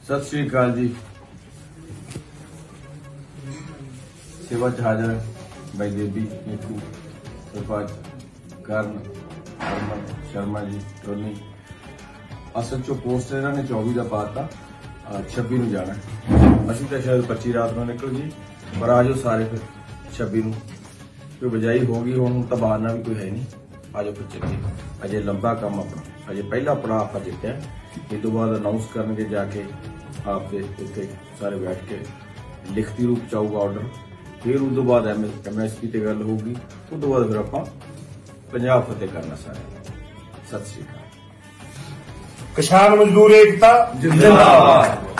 सत श्री अकाल जी। सेवा च हाजर भाई देवी नीतू सरपंच करण हरमन शर्मा जी टोनी। असल चो पोस्ट इन्होंने 24 का पाता 26 ਨੂੰ जाना। ਅਸੀਂ ਤਾਂ शायद 25 रात ਨੂੰ निकल गई, पर आ जाओ सारे फिर 26 ਨੂੰ। कोई बजाई होगी हूँ तो बहाना भी कोई है नहीं। आ जाओ फिर चलिए। अजे लंबा काम अपना, अजे पहला पड़ाव आप जितया। इस तो बाद अनाउंस करनगे जाके आपके इतने सारे बैठ के लिखती रूप च आऊगा ऑर्डर। फिर उस तो बाद MSP ते गल होगी। उस तो बाद फिर आप पंजाब फतेह करना सारे। सत श्री अकाल। किसान मजदूर एकता जिंदाबाद।